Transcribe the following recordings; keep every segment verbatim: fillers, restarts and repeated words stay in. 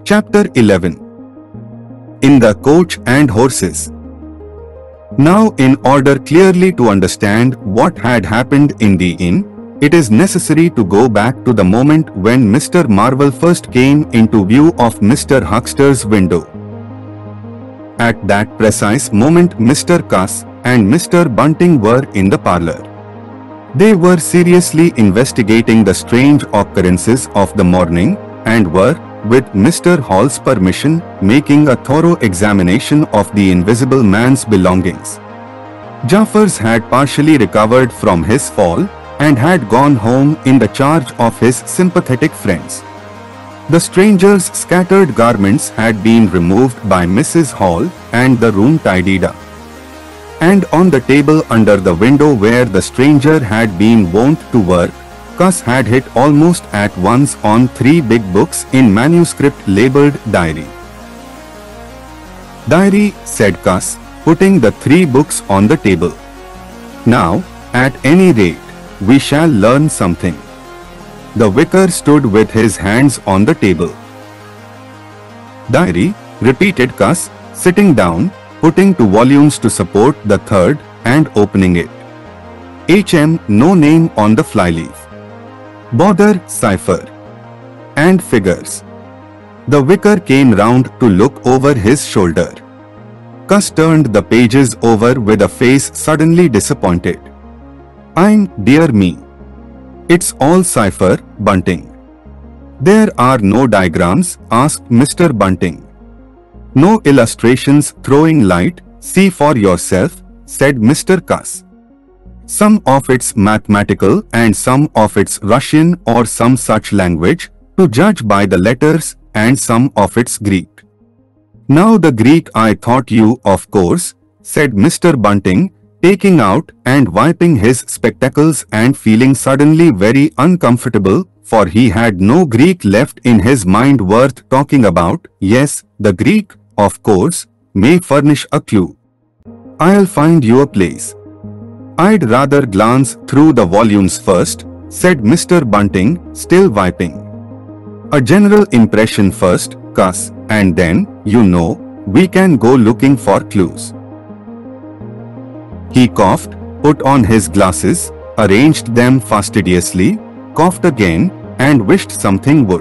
Chapter eleven. In the Coach and Horses. Now, in order clearly to understand what had happened in the inn, it is necessary to go back to the moment when Mister Marvel first came into view of Mister Huckster's window. At that precise moment, Mister Cuss and Mister Bunting were in the parlor. They were seriously investigating the strange occurrences of the morning and were, with Mister Hall's permission, making a thorough examination of the invisible man's belongings. Jaffers had partially recovered from his fall and had gone home in the charge of his sympathetic friends. The stranger's scattered garments had been removed by Missus Hall and the room tidied up. And on the table under the window where the stranger had been wont to work, Cuss had hit almost at once on three big books in manuscript labeled Diary. "Diary," said Cuss, putting the three books on the table. "Now, at any rate, we shall learn something." The vicar stood with his hands on the table. "Diary," repeated Cuss, sitting down, putting two volumes to support the third, and opening it. H M No name on the flyleaf. Bother, cipher. And figures. The vicar came round to look over his shoulder. Cuss turned the pages over with a face suddenly disappointed. "I'm, dear me. It's all cipher, Bunting." "There are no diagrams?" asked Mister Bunting. "No illustrations throwing light, see for yourself," said Mister Cuss. "Some of it's mathematical and some of it's Russian or some such language, to judge by the letters, and some of it's Greek." "Now the Greek I thought you, of course," said Mister Bunting, taking out and wiping his spectacles and feeling suddenly very uncomfortable, for he had no Greek left in his mind worth talking about. "Yes, the Greek, of course, may furnish a clue. I'll find you a place." "I'd rather glance through the volumes first," said Mister Bunting, still wiping. "A general impression first, Cuss, and then, you know, we can go looking for clues." He coughed, put on his glasses, arranged them fastidiously, coughed again, and wished something would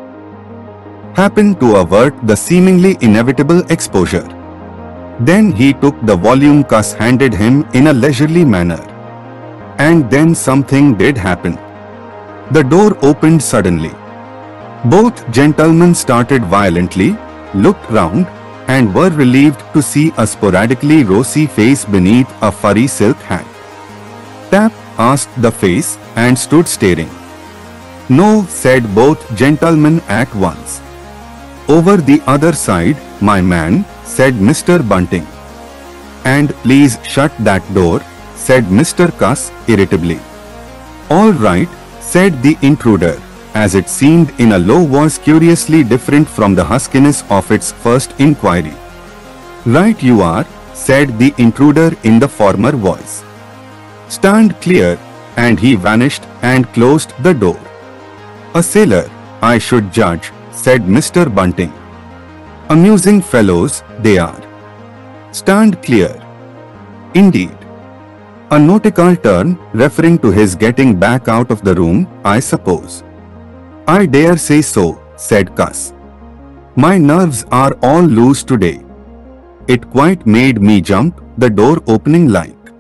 happen to avert the seemingly inevitable exposure. Then he took the volume Cuss handed him in a leisurely manner. And then something did happen. The door opened suddenly. Both gentlemen started violently, looked round, and were relieved to see a sporadically rosy face beneath a furry silk hat. "Tap?" asked the face, and stood staring. "No," said both gentlemen at once. "Over the other side, my man," said Mister Bunting. "And please shut that door," said Mister Cuss irritably. "All right," said the intruder, as it seemed in a low voice curiously different from the huskiness of its first inquiry. "Right you are," said the intruder in the former voice. "Stand clear," and he vanished and closed the door. "A sailor, I should judge," said Mister Bunting. "Amusing fellows, they are. Stand clear. Indeed. A nautical term, referring to his getting back out of the room, I suppose." "I dare say so," said Cuss. "My nerves are all loose today. It quite made me jump, the door opening like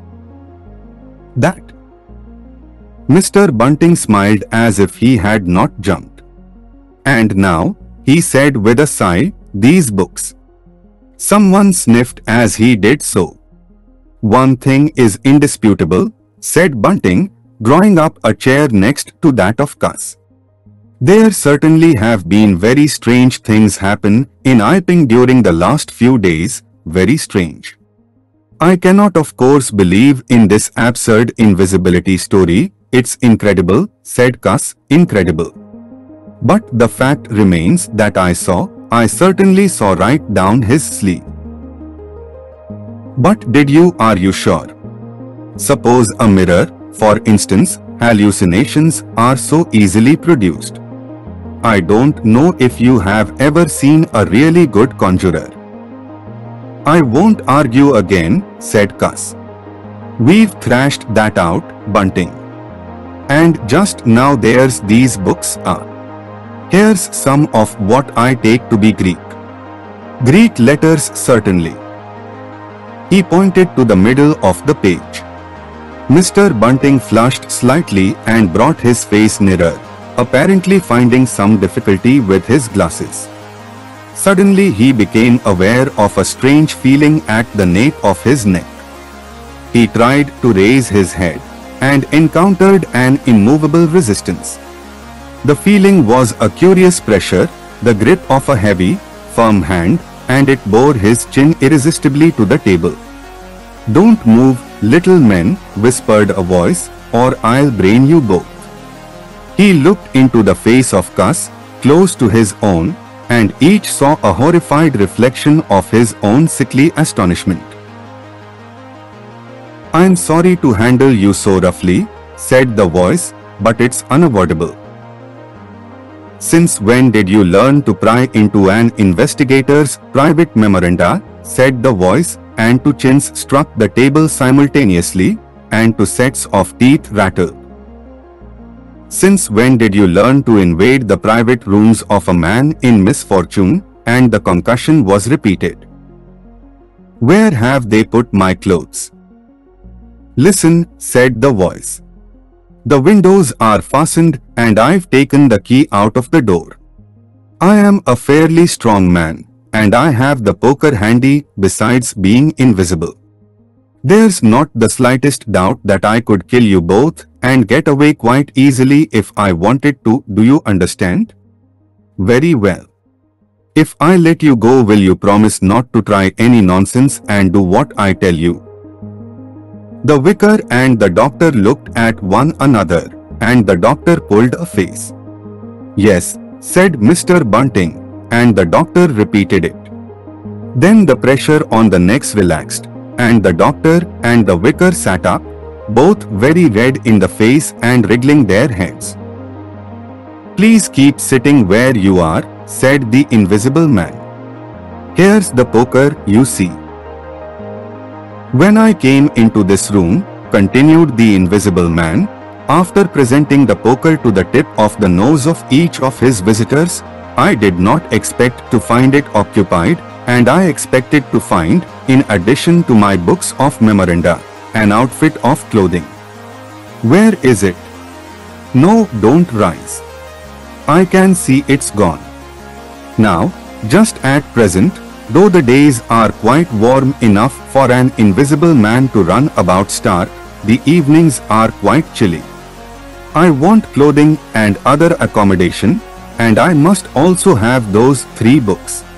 that." Mister Bunting smiled as if he had not jumped. "And now," he said with a sigh, "these books." Someone sniffed as he did so. "One thing is indisputable," said Bunting, drawing up a chair next to that of Cuss. "There certainly have been very strange things happen in Iping during the last few days, very strange. I cannot of course believe in this absurd invisibility story, it's incredible," said Cuss, "incredible. But the fact remains that I saw, I certainly saw right down his sleeve." "But did you, are you sure? Suppose a mirror, for instance, hallucinations are so easily produced." I don't know if you have ever seen a really good conjurer. I won't argue again, said Cuss. We've thrashed that out, Bunting. And just now there's these books are. Here's some of what I take to be Greek. Greek letters certainly. He pointed to the middle of the page. Mister Bunting flushed slightly and brought his face nearer, apparently finding some difficulty with his glasses. Suddenly he became aware of a strange feeling at the nape of his neck. He tried to raise his head and encountered an immovable resistance. The feeling was a curious pressure, the grip of a heavy, firm hand, and it bore his chin irresistibly to the table. Don't move, little man, whispered a voice, or I'll brain you both. He looked into the face of Cuss, close to his own, and each saw a horrified reflection of his own sickly astonishment. I'm sorry to handle you so roughly, said the voice, but it's unavoidable. Since when did you learn to pry into an investigator's private memoranda, said the voice, and two chins struck the table simultaneously, and two sets of teeth rattled. Since when did you learn to invade the private rooms of a man in misfortune, and the concussion was repeated. Where have they put my clothes? Listen, said the voice. The windows are fastened and I've taken the key out of the door. I am a fairly strong man, and I have the poker handy besides being invisible. There's not the slightest doubt that I could kill you both and get away quite easily if I wanted to, do you understand? Very well. If I let you go, will you promise not to try any nonsense and do what I tell you? The vicar and the doctor looked at one another, and the doctor pulled a face. Yes, said Mister Bunting, and the doctor repeated it. Then the pressure on the necks relaxed, and the doctor and the vicar sat up, both very red in the face and wriggling their heads. Please keep sitting where you are, said the invisible man. Here's the poker, you see. When I came into this room, continued the invisible man, after presenting the poker to the tip of the nose of each of his visitors, I did not expect to find it occupied, and I expected to find, in addition to my books of memoranda, an outfit of clothing. Where is it? No, don't rise. I can see it's gone. Now, just at present, though the days are quite warm enough for an invisible man to run about stark, the evenings are quite chilly. I want clothing and other accommodation, and I must also have those three books.